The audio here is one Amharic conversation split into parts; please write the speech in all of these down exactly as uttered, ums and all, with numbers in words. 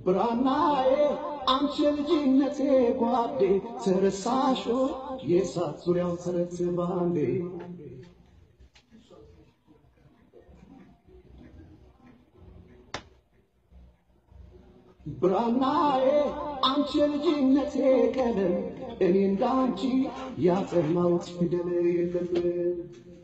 Branaye, Anchel Jinnete Guade, Teresasho, yes, Atsuria Teresibande. Branaye, Anchel Jinnete Kevin, and in Danchi, Yat and Mount Fidele.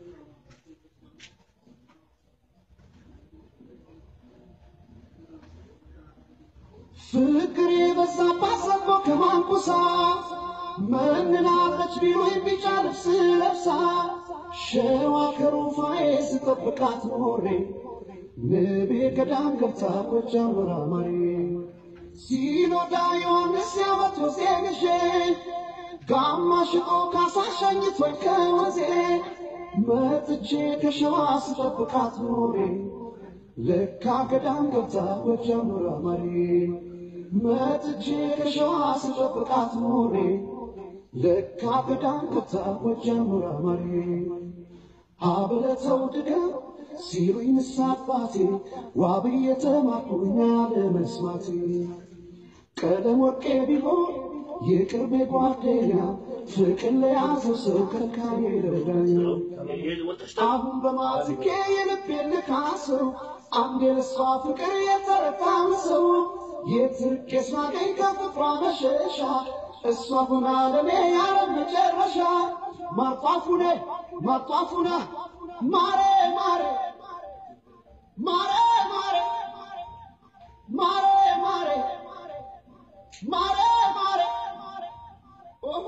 Fikri basa ko kaman kusa manna tajbiru bijar silafsa shewa karufa istafqat nuri nabi kadam gafta ko jamra mari sino dayon sabat wasegeshe gamma shko kasa shanyit wakawaze matje kashwa istafqat nuri lekka kadam gafta ko jamra mari matje kashwa istafqat nuri lekka kadam gafta ko jamra mari habla tawdika ሲሩኝ ሳፋቴ ዋብየተ ማቁኛ ለመስማቴ ቀለም ወርቄ ቢሆን የቅርቤ ጓደኛ ፍቅር ለያዘው ሰው ከልካዬ ይረዳኝ አሁን በማዝጌ የልቤን ልካሰው አንድ የለሷ ፍቅር የተረታም ሰው የትርቄ ሳገኝ ከፍቅሯ መሸሻ እሷ ሆና ለኔ ያለ መጨረሻ ማርጣፉነ ማርጣፉነ Mare, mare, mare, mare, mare, mare, mare, mare, oh,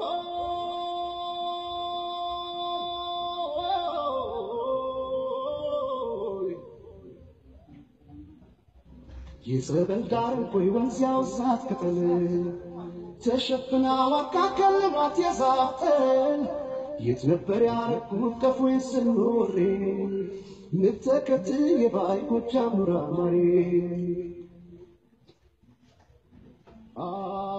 يسبل دار كوي ونزاو سات كتل تشفنا وكاكل رات يزاقتل يتنبر يعرفون كفوين سنوري نتكتي يبايكو جامرا مري آه